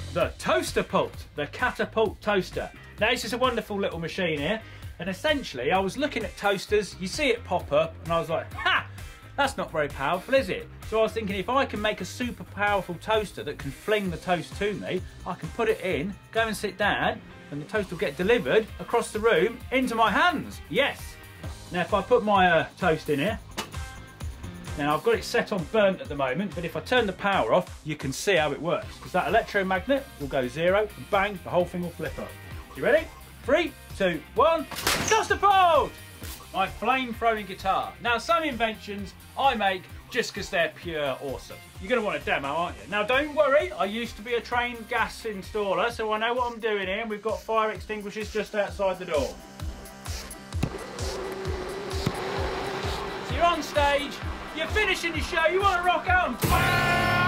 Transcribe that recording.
the Toaster Pult, the Catapult Toaster. Now this is a wonderful little machine here, and essentially I was looking at toasters, you see it pop up, and I was like, ha! That's not very powerful, is it? So I was thinking, if I can make a super powerful toaster that can fling the toast to me, I can put it in, go and sit down, and the toast will get delivered across the room into my hands. Yes! Now if I put my toast in here, now I've got it set on burnt at the moment, but if I turn the power off, you can see how it works. Because that electromagnet will go 0, and bang, the whole thing will flip up. You ready? 3, 2, 1, Toaster Pult! My flame-throwing guitar. Now some inventions I make just because they're pure awesome. You're going to want a demo, aren't you? Now don't worry, I used to be a trained gas installer, so I know what I'm doing here, and we've got fire extinguishers just outside the door. So you're on stage, you're finishing your show, you want to rock out and bang!